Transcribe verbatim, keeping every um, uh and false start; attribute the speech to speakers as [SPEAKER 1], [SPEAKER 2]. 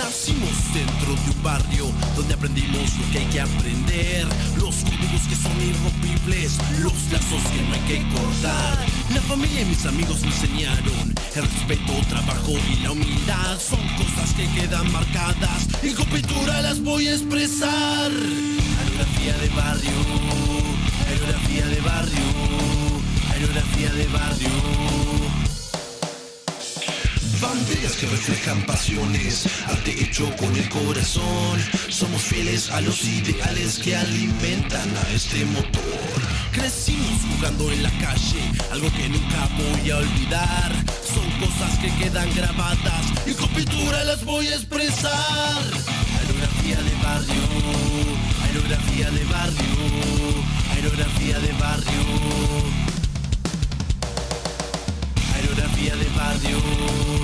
[SPEAKER 1] Nacimos dentro de un barrio donde aprendimos lo que hay que aprender. Los códigos que son irrompibles, los lazos que no hay que cortar. La familia y mis amigos me enseñaron el respeto, trabajo y la humildad. Son cosas que quedan marcadas y con pintura las voy a expresar. Aerografía de barrio, aerografía de barrio, aerografía de barrio. Banderas que reflejan pasiones, arte hecho con el corazón. Somos fieles a los ideales que alimentan a este motor. Crecimos jugando en la calle, algo que nunca voy a olvidar. Son cosas que quedan grabadas y con pintura las voy a expresar. Aerografía de barrio, aerografía de barrio, aerografía de barrio, aerografía de barrio.